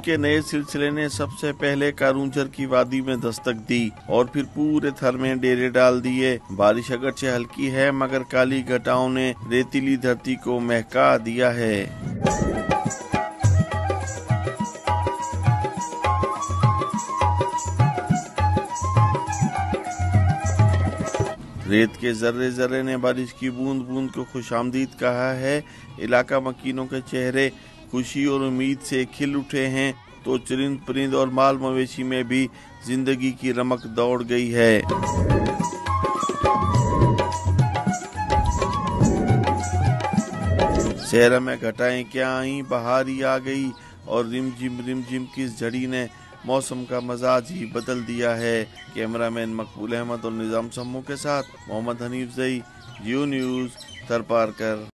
के नए सिलसिले ने सबसे पहले कारूंझर की वादी में दस्तक दी और फिर पूरे थर में डेरे डाल दिए। बारिश अगरचे हल्की है मगर काली घटाओं ने रेतीली धरती को महका दिया है। रेत के जर्रे जर्रे ने बारिश की बूंद बूंद को खुशामदीद कहा है। इलाका मकीनों के चेहरे खुशी और उम्मीद से खिल उठे हैं तो चरिंद परिंद और माल मवेशी में भी जिंदगी की रमक दौड़ गई है। शहर में घटाएं क्या आई, बहार ही आ गई और रिमझिम की इस झड़ी ने मौसम का मजाज ही बदल दिया है। कैमरामैन मकबूल अहमद और निजाम सम्मू के साथ मोहम्मद हनीफ जई, जियो न्यूज़, थर पार कर।